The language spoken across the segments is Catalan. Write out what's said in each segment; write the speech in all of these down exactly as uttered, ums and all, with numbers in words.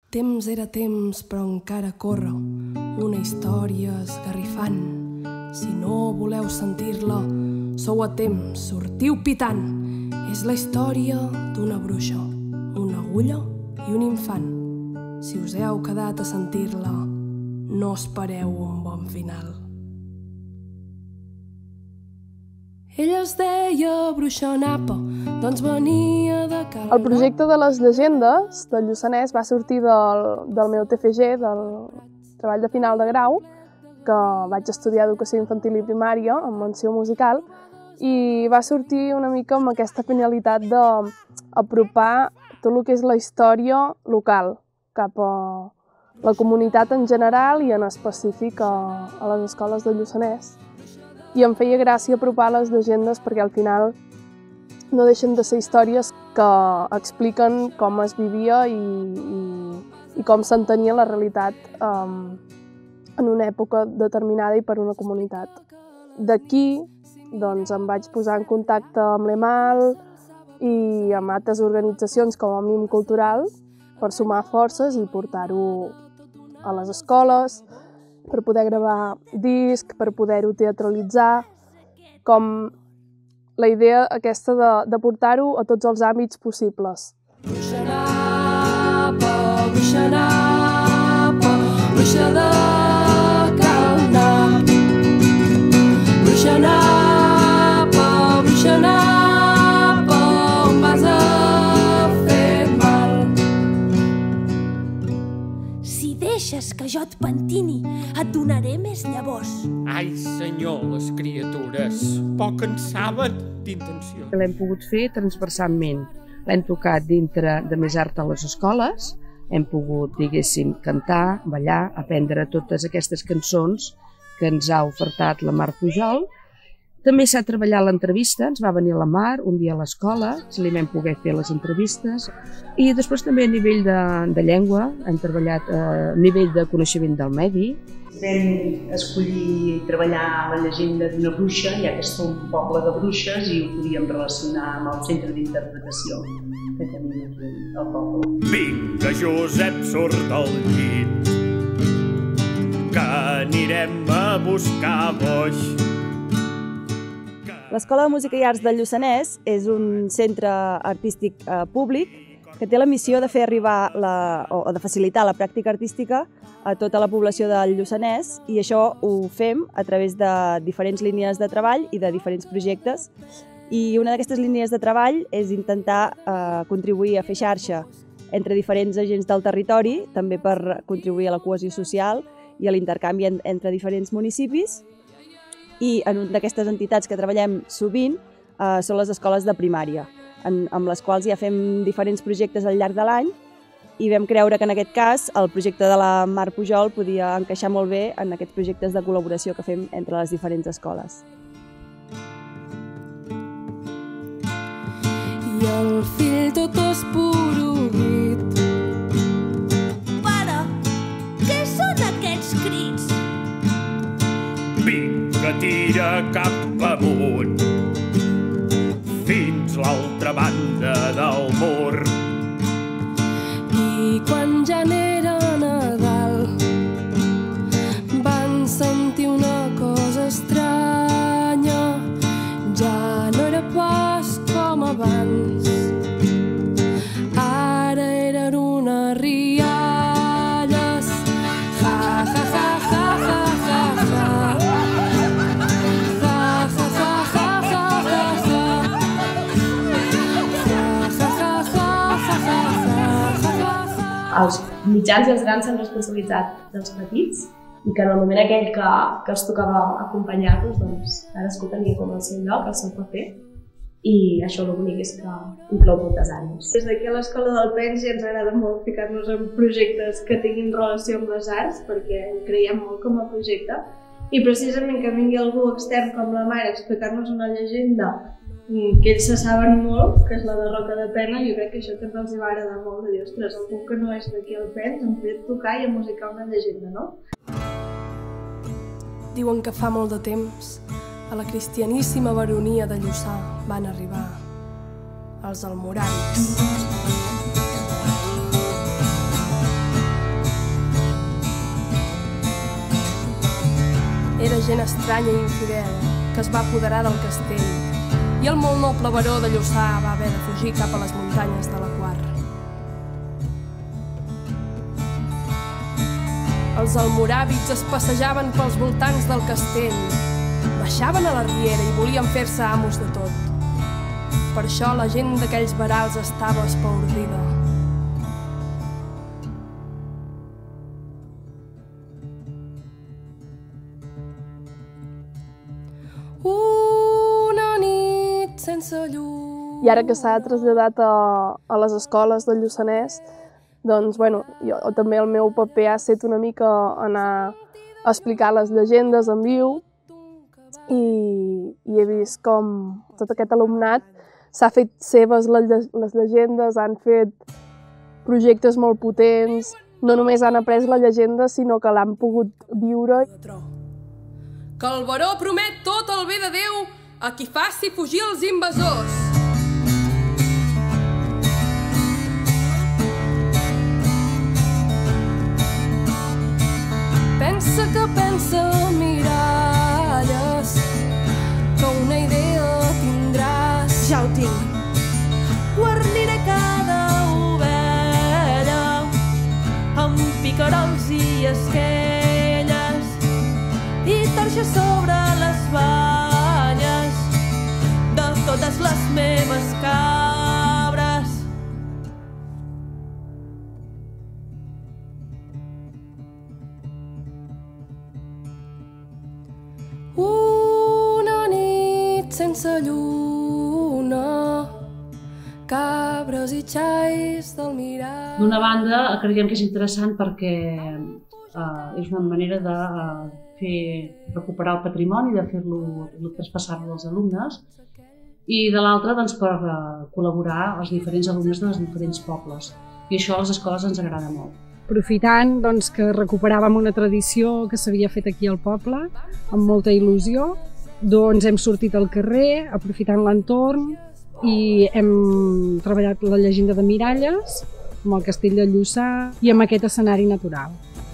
Temps era temps, però encara corre una història esgarrifant. Si no voleu sentir-la, sou a temps, sortiu pitant. És la història d'una bruixa, una agulla i un infant. Si us heu quedat a sentir-la, no espereu un bon final. Ella es deia Bruixa Napa, doncs venia de Cal... El projecte de les llegendes del Lluçanès va sortir del, del meu T F G, del treball de final de grau, que vaig estudiar educació infantil i primària amb menció musical, i va sortir una mica amb aquesta finalitat d'apropar tot el que és la història local cap a la comunitat en general i en específic a, a les escoles del Lluçanès. I em feia gràcia apropar les llegendes perquè al final no deixen de ser històries que expliquen com es vivia i, i, i com s'entenia la realitat um, en una època determinada i per una comunitat. D'aquí doncs, em vaig posar en contacte amb l'E M A L i amb altres organitzacions com Òmnium Cultural per sumar forces i portar-ho a les escoles, per poder gravar disc, per poder-ho teatralitzar, com la idea aquesta de, de portar-ho a tots els àmbits possibles. Bruixa Napa, bruixa Napa, bruixa de Cal Nap. Bruixa Napa, bruixa Napa, on vas a fer mal. Si deixes que jo et pentini, et donaré més llavors. Ai, senyor, les criatures, poc en saben d'intenció. L'hem pogut fer transversalment. L'hem tocat dintre de Més Art a les escoles, hem pogut, diguéssim, cantar, ballar, aprendre totes aquestes cançons que ens ha ofertat la Mar Pujol. També s'ha treballat l'entrevista, ens va venir la Mar un dia a l'escola, si li vam poder fer les entrevistes. I després també a nivell de, de llengua, hem treballat a nivell de coneixement del medi. Vam escollir treballar la llegenda d'una bruixa, ja que som un poble de bruixes i ho podíem relacionar amb el centre d'interpretació que tenim aquí al poble. Vinga, Josep, surt del llit, que anirem a buscar boix. L'Escola de Música i Arts del Lluçanès és un centre artístic eh, públic que té la missió de fer arribar la, o de facilitar la pràctica artística a tota la població del Lluçanès, i això ho fem a través de diferents línies de treball i de diferents projectes. I una d'aquestes línies de treball és intentar eh, contribuir a fer xarxa entre diferents agents del territori, també per contribuir a la cohesió social i a l'intercanvi en, entre diferents municipis. I en una d'aquestes entitats que treballem sovint eh, són les escoles de primària, en, amb les quals ja fem diferents projectes al llarg de l'any, i vam creure que en aquest cas el projecte de la Mar Pujol podia encaixar molt bé en aquests projectes de col·laboració que fem entre les diferents escoles. I el fill tot esporuguit. Pare, què són aquests crits? Vinga, tira cap amunt, fins l'altra banda del mur. I quan ja n'era Nadal van sentir una cosa estranya, ja no era pas com abans, ara eren unes rialles. Ja, ja, ja, ja, ja, ja, ja. Ja, ja, ja, ja, ja, ja, ja. Ja, ja, ja, ja, ja, ja, ja. Els mitjans i els grans s'han responsabilitzat dels petits i que en el moment aquell que, que els tocava acompanyar-los, doncs cadascú tenia com el seu lloc, el seu paper, i això el bonic és que inclou moltes àrees. Des d'aquí a l'Escola del Pens ja ens agrada molt ficar-nos en projectes que tinguin relació amb les arts, perquè hi creiem molt com a projecte, i precisament que vingui algú extern com la Mar a explicar-nos una llegenda que ells se saben molt, que és la de Roca de Pena. Jo crec que això també els va agradar molt, de dir, ostres, algú que no és d'aquí al Pens em podria tocar i a musicar una llegenda, no? Diuen que fa molt de temps a la cristianíssima baronia de Lluçà van arribar els almorans. gent estranya i infidel que es va apoderar del castell i el molt noble baró de Lluçà va haver de fugir cap a les muntanyes de la Quar. Els almoràvits es passejaven pels voltants del castell, baixaven a la riera i volien fer-se amos de tot. Per això la gent d'aquells verals estava espaordida. Una nit sense llum... I ara que s'ha traslladat a, a les escoles del Lluçanès, doncs, bueno, jo, també el meu paper ha estat una mica anar a explicar les llegendes en viu i, i he vist com tot aquest alumnat s'ha fet seves les, les llegendes, han fet projectes molt potents, no només han après la llegenda, sinó que l'han pogut viure. Que el baró promet tot el bé de Déu a qui faci fugir els invasors. Pensa que pensa, miralles, que una idea tindràs. Ja ho tinc. Guarniré cada ovella amb picarols i esquelles i torxes sobre les banyes de totes les meves cabres. Una nit sense lluna, cabres i xais del mirar. D'una banda, creiem que és interessant perquè eh, és una manera de eh, fer, recuperar el patrimoni, de fer-lo, traspassar-lo als alumnes, i de l'altra, doncs, per eh, col·laborar els diferents alumnes dels diferents pobles. I això a les escoles ens agrada molt. Aprofitant doncs, que recuperàvem una tradició que s'havia fet aquí al poble, amb molta il·lusió, doncs hem sortit al carrer, aprofitant l'entorn, i hem treballat la llegenda de Miralles, amb el castell de Lluçà i amb aquest escenari natural.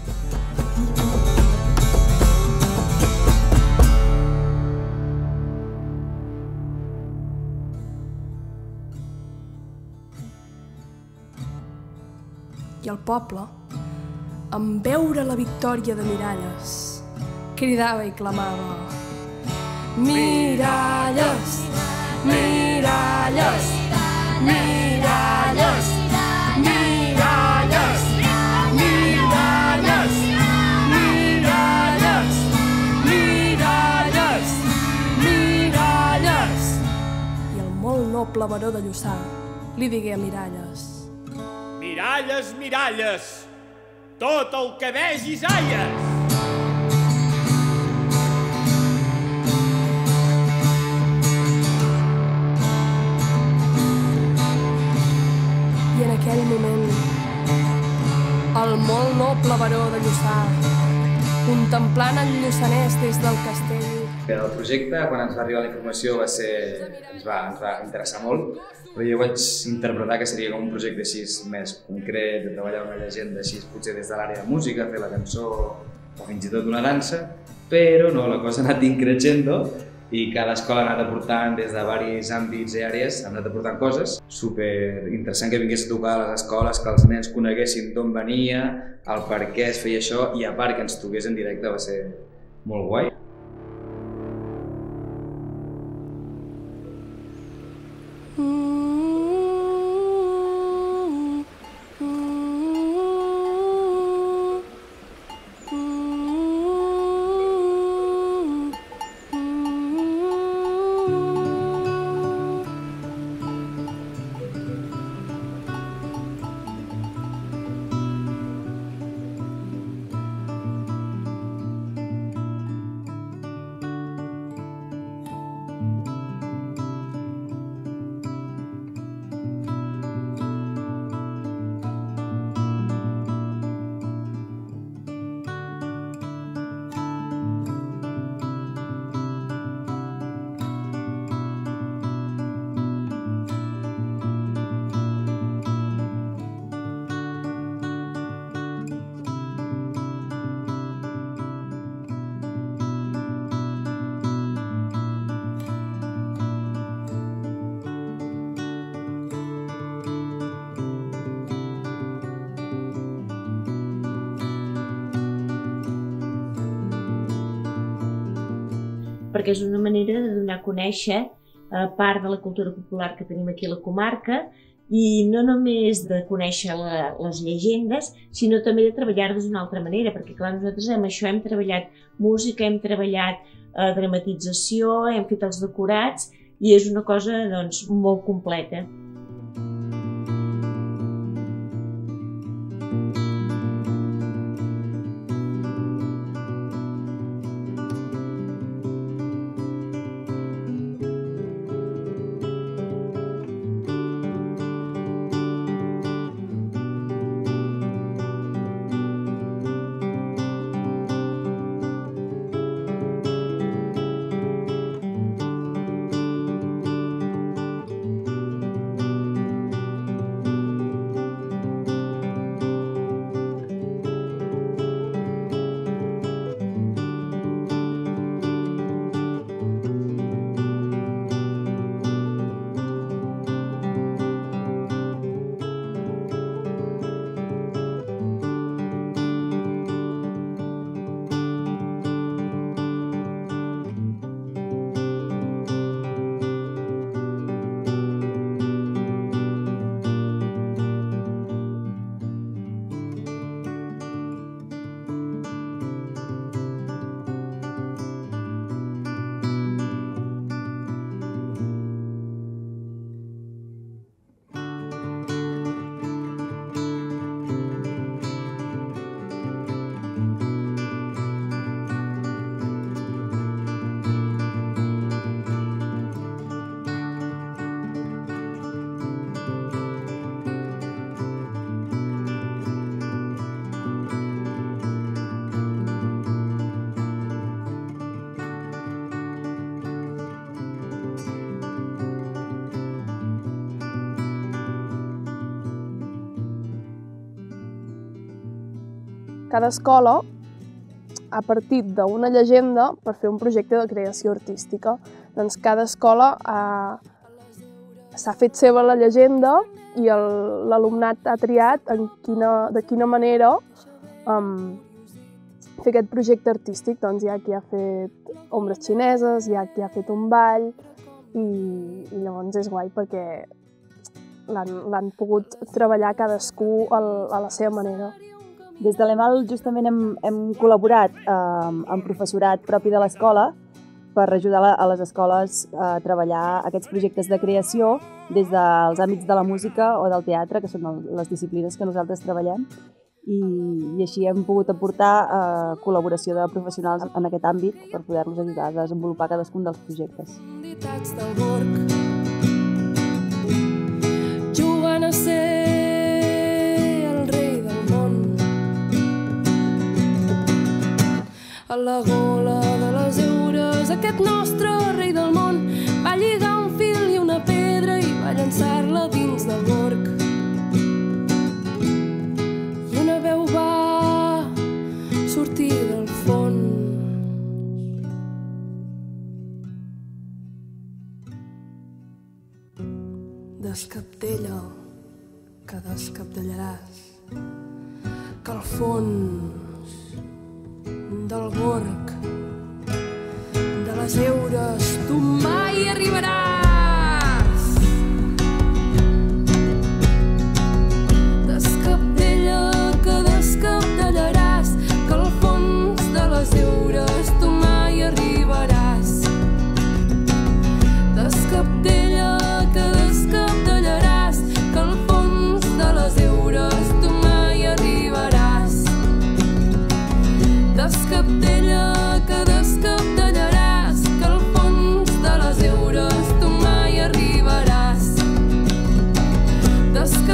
I el poble, en veure la victòria de Miralles, cridava i clamava: Miralles! Miralles! Miralles! Miralles! Miralles! Miralles! Miralles! Miralles! I el molt noble baró de Lluçà li digué a Miralles: Miralles, miralles, tot el que vegis aies. I en aquell moment, el molt noble baró de Lluçà, contemplant el Lluçanès des del castell. El projecte, quan ens va arribar la informació, va ser, ens, va, ens va interessar molt, però jo vaig interpretar que seria com un projecte així més concret, de treballar una llegenda així, potser des de l'àrea de música, fer la cançó o fins i tot una dansa, però no, la cosa ha anat increixendo i cada escola ha anat aportant des de diversos àmbits i àrees, ha anat aportant coses. Super interessant que vingués a tocar a les escoles, que els nens coneguessin d'on venia, el per què es feia això i a part que ens toqués en directe va ser molt guai. perquè és una manera de donar a conèixer part de la cultura popular que tenim aquí a la comarca, i no només de conèixer la, les llegendes, sinó també de treballar-les d'una altra manera, perquè clar, nosaltres amb això hem treballat música, hem treballat eh, dramatització, hem fet els decorats, i és una cosa doncs, molt completa. Cada escola ha partit d'una llegenda per fer un projecte de creació artística. Doncs cada escola s'ha fet seva la llegenda i l'alumnat ha triat en quina, de quina manera um, fer aquest projecte artístic. Doncs hi ha qui ha fet ombres xineses, hi ha qui ha fet un ball i, i llavors és guai perquè l'han pogut treballar cadascú a la seva manera. Des de l'E M A L justament hem, hem col·laborat eh, amb professorat propi de l'escola per ajudar a les escoles a treballar aquests projectes de creació des dels àmbits de la música o del teatre, que són les disciplines que nosaltres treballem, i, i així hem pogut aportar eh, col·laboració de professionals en aquest àmbit per poder-los ajudar a desenvolupar cadascun dels projectes. Jugant a ser a la gola de les eures, aquest nostre rei del món va lligar un fil i una pedra i va llançar-la dins del gorg. I una veu va sortir del fons. Descabdella, que descabdellaràs, que al fons del gorg, de les eures, tu mai arribaràs. Descabdella, que descabdellaràs, que al fons de les eures tu mai arribaràs. Descabdella, que descabdellaràs, que al fons de les eures tu mai arribaràs. Descabdella, que descabdellaràs, que al fons de les eures tu mai arribaràs. Descabdella,